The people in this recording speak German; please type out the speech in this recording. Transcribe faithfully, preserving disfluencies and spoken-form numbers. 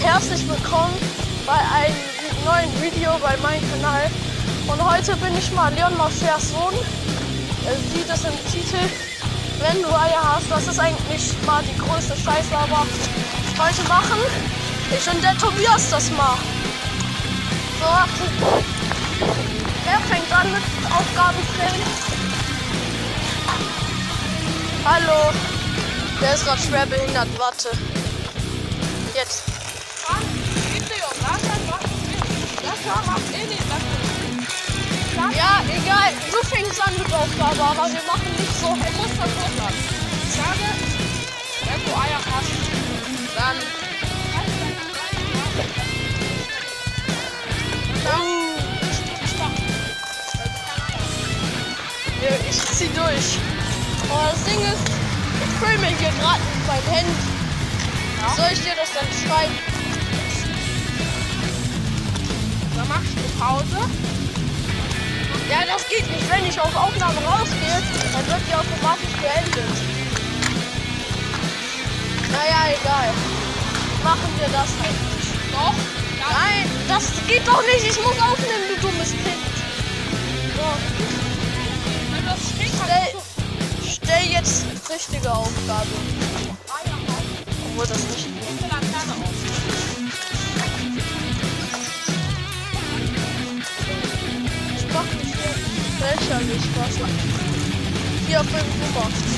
herzlich willkommen bei einem neuen Video bei meinem Kanal. Und heute bin ich mal Leon Maschers Sohn. Ihr seht es im Titel. Wenn du Eier hast, das ist eigentlich mal die größte Scheiße, aber heute machen ich und der Tobias das mal. So, wer fängt an mit Aufgaben stellen? Hallo, der ist gerade schwer behindert, warte. Jetzt. Ja, egal, du fängst an mit Aufgabe, aber wir machen nicht so. Ich muss das hochladen. Ich sage, wenn du Eier hast, dann Ja, ich zieh durch. Aber das Ding ist, ich filme hier gerade mit meinem Handy. Ja. Soll ich dir das dann schreiben? dann machst du Pause. Ja, das geht nicht. Wenn ich auf Aufnahme rausgehe, dann wird die automatisch beendet. Naja, egal. Machen wir das halt nicht. Doch. Nein, das geht doch nicht. Ich muss aufnehmen, du dummes Kind. So, Wenn du das stehst, stell, kannst du stell jetzt richtige Aufgabe. Eier auf. Obwohl das nicht geht. Die Laterne auf. Ich mach nicht hier lächerlich was. Hier auf dem Nummer.